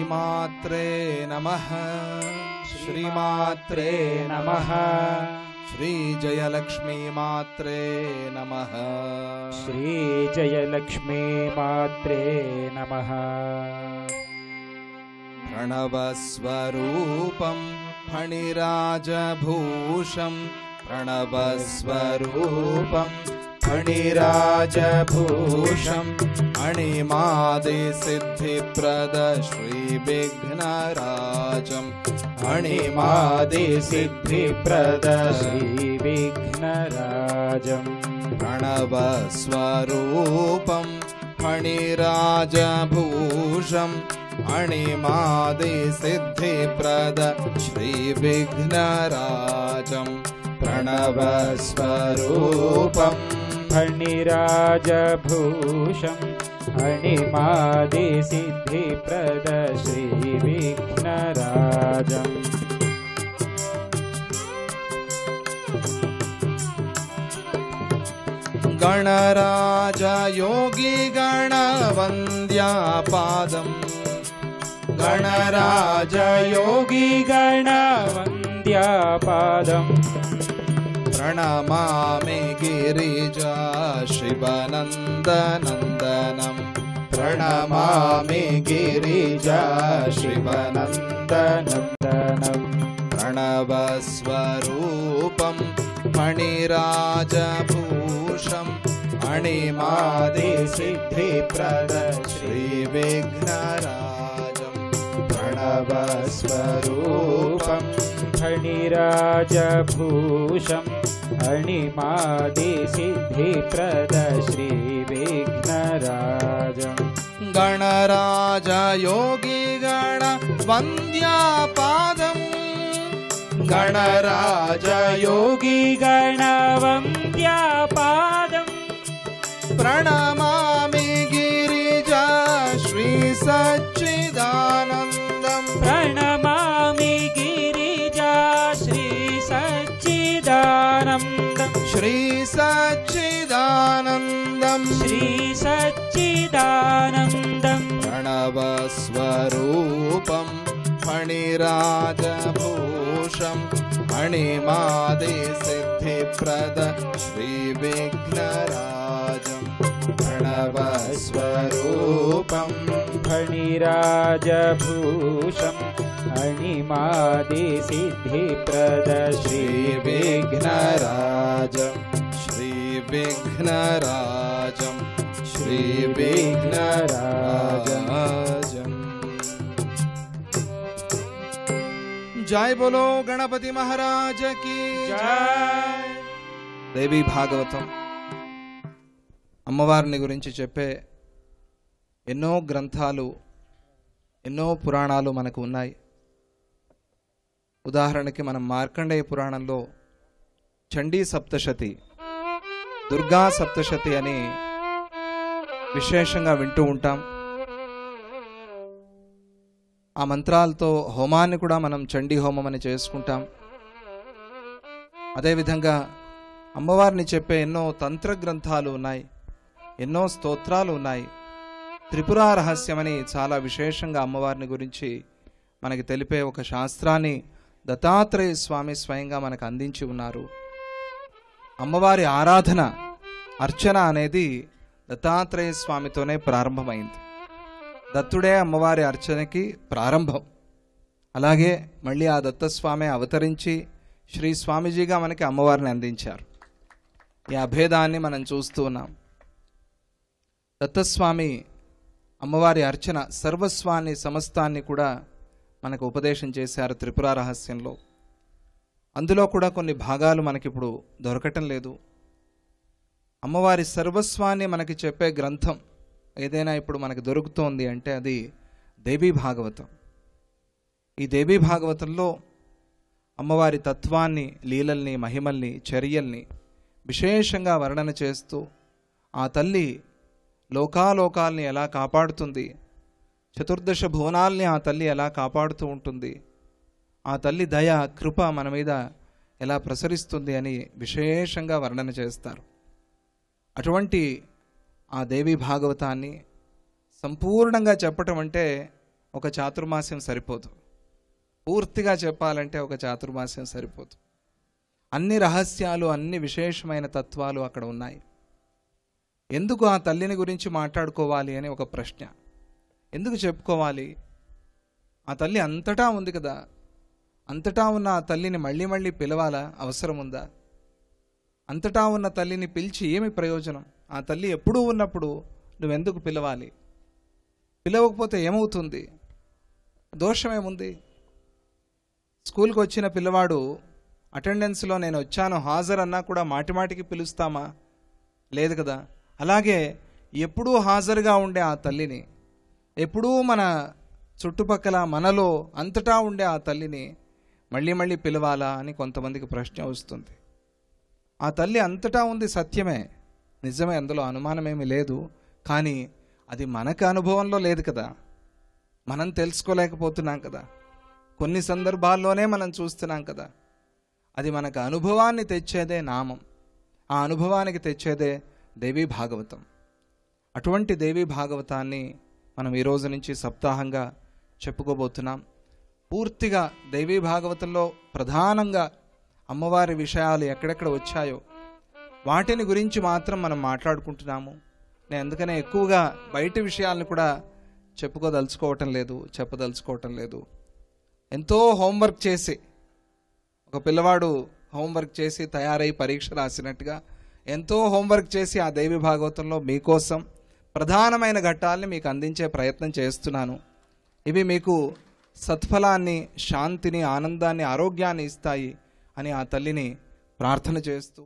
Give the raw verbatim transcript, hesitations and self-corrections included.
श्रीमात्रे नमः श्रीमात्रे नमः श्री जयलक्ष्मी मात्रे नमः श्री जयलक्ष्मी मात्रे नमः। प्रणवस्वरूपं फणिराजभूषं प्रणवस्वरूपं फणिराजभूषं अणिमादिसिद्धिप्रद श्रीविघ्नराजम् अणिमादिसिद्धिप्रद श्रीविघ्नराजम्। प्रणवस्वरूपं फणिराजभूषम् अणिमादिसिद्धिप्रद श्रीविघ्नराजम् प्रणवस्वरूपं फणिराजभूषम् अणिमादिसिद्धिप्रद श्रीविघ्नराजम्। गणराज योगी गणवन्द्यापादम् गणराज योगी गणवन्द्यापादम् प्रणमामि गिरिजा शिवनन्दनन्दनम् प्रणमामि गिरिजा शिवनन्दनन्दनम्। प्रणवस्वरूपं फणिराजभूषम् अणिमादिसिद्धिप्रद श्रीविघ्नराजम् प्रणवस्वरूपं फणिराजभूषम् अणिमादिसिद्धिप्रद श्रीविघ्नराजम्। गणराज योगी गणवन्द्यापादम् गणराज योगी गणवन्द्यापादम् प्रणमामि गिरिजा श्री सच्चिदानन्दम् प्रणमामि गिरिजा श्री सच्चिदानन्दम् श्री सच्चिदानन्दम् श्री सच्चिदानन्दम्। प्रणवस्वरूपं फणिराजभूषम् अणिमादिसिद्धिप्रद श्रीविघ्नराजम् प्रणवस्वरूपं फणिराजभूषम् अणिमादिसिद्धिप्रद श्रीविघ्नराजम् श्रीविघ्नराजम् श्रीविघ्नराजम्। जय बोलो गणपति महाराज की जय। దేవి భాగవతం అమ్మవారిని గురించి చెప్పే ఎన్నో గ్రంథాలు ఎన్నో పురాణాలు మనకు ఉన్నాయి. ఉదాహరణకి మనం మార్కండేయ పురాణంలో చండీ సప్తశతి దుర్గా సప్తశతి అని విశేషంగా వింటూ ఉంటాం. ఆ మంత్రాలతో హోమాన్ని కూడా మనం చండీ హోమం అని చేసుకుంటాం. అదేవిధంగా అమ్మవారిని చెప్పే ఎన్నో తంత్ర గ్రంథాలు ఉన్నాయి, ఎన్నో స్తోత్రాలు ఉన్నాయి. త్రిపురా రహస్యమని చాలా విశేషంగా అమ్మవారిని గురించి మనకి తెలిపే ఒక శాస్త్రాన్ని దత్తాత్రేయ స్వామి స్వయంగా మనకు అందించి ఉన్నారు. అమ్మవారి ఆరాధన అర్చన అనేది దత్తాత్రేయ స్వామితోనే ప్రారంభమైంది. దత్తుడే అమ్మవారి అర్చనకి ప్రారంభం. అలాగే మళ్ళీ ఆ దత్తస్వామి అవతరించి శ్రీ స్వామీజీగా మనకి అమ్మవారిని అందించారు. ఈ అభేదాన్ని మనం చూస్తూ ఉన్నాం. దత్తస్వామి అమ్మవారి అర్చన సర్వస్వాన్ని సమస్తాన్ని కూడా మనకు ఉపదేశం చేశారు త్రిపుర రహస్యంలో. అందులో కూడా కొన్ని భాగాలు మనకిప్పుడు దొరకటం లేదు. అమ్మవారి సర్వస్వాన్ని మనకి చెప్పే గ్రంథం ఏదైనా ఇప్పుడు మనకు దొరుకుతోంది అంటే అది దేవీ భాగవతం. ఈ దేవీ భాగవతంలో అమ్మవారి తత్వాన్ని, లీలల్ని, మహిమల్ని, చర్యల్ని విశేషంగా వర్ణన చేస్తూ ఆ తల్లి లోకాలోకాల్ని ఎలా కాపాడుతుంది, చతుర్దశ భువనాల్ని ఆ తల్లి ఎలా కాపాడుతూ ఉంటుంది, ఆ తల్లి దయ కృప మన మీద ఎలా ప్రసరిస్తుంది అని విశేషంగా వర్ణన చేస్తారు. అటువంటి ఆ దేవీ భాగవతాన్ని సంపూర్ణంగా చెప్పటం అంటే ఒక చాతుర్మాస్యం సరిపోదు. పూర్తిగా చెప్పాలంటే ఒక చాతుర్మాస్యం సరిపోదు. అన్ని రహస్యాలు, అన్ని విశేషమైన తత్వాలు అక్కడ ఉన్నాయి. ఎందుకు ఆ తల్లిని గురించి మాట్లాడుకోవాలి అని ఒక ప్రశ్న. ఎందుకు చెప్పుకోవాలి? ఆ తల్లి అంతటా ఉంది కదా. అంతటా ఉన్న ఆ తల్లిని మళ్ళీ మళ్ళీ పిలవాలా? అవసరం ఉందా? అంతటా ఉన్న తల్లిని పిలిచి ఏమి ప్రయోజనం? ఆ తల్లి ఎప్పుడూ ఉన్నప్పుడు నువ్వెందుకు పిలవాలి? పిలవకపోతే ఏమవుతుంది? దోషమేముంది? స్కూల్కి వచ్చిన పిల్లవాడు అటెండెన్స్లో నేను వచ్చాను హాజరు అన్నా కూడా మాటిమాటికి పిలుస్తామా? లేదు కదా. అలాగే ఎప్పుడూ హాజరుగా ఉండే ఆ తల్లిని, ఎప్పుడూ మన చుట్టుపక్కల మనలో అంతటా ఉండే ఆ తల్లిని మళ్ళీ మళ్ళీ పిలవాలా అని కొంతమందికి ప్రశ్న వస్తుంది. ఆ తల్లి అంతటా ఉంది, సత్యమే, నిజమే, అందులో అనుమానమేమీ లేదు. కానీ అది మనకు అనుభవంలో లేదు కదా. మనం తెలుసుకోలేకపోతున్నాం కదా. కొన్ని సందర్భాల్లోనే మనం చూస్తున్నాం కదా. అది మనకు అనుభవాన్ని తెచ్చేదే నామం. ఆ అనుభవానికి తెచ్చేదే దేవీ భాగవతం. అటువంటి దేవీ భాగవతాన్ని మనం ఈరోజు నుంచి సప్తాహంగా చెప్పుకోబోతున్నాం. పూర్తిగా దేవీ భాగవతంలో ప్రధానంగా అమ్మవారి విషయాలు ఎక్కడెక్కడ వచ్చాయో వాటిని గురించి మాత్రం మనం మాట్లాడుకుంటున్నాము. నేను అందుకనే ఎక్కువగా బయట విషయాలను కూడా చెప్పుకోదలుచుకోవటం లేదు, చెప్పదలుచుకోవటం లేదు. ఎంతో హోంవర్క్ చేసి, ఒక పిల్లవాడు హోంవర్క్ చేసి తయారై పరీక్ష రాసినట్టుగా ఎంతో హోంవర్క్ చేసి ఆ దేవి భాగవతంలో మీకోసం ప్రధానమైన ఘట్టాలని మీకు అందించే ప్రయత్నం చేస్తున్నాను. ఇవి మీకు సత్ఫలాన్ని, శాంతిని, ఆనందాన్ని, ఆరోగ్యాన్ని ఇస్తాయి అని ఆ తల్లిని ప్రార్థన చేస్తూ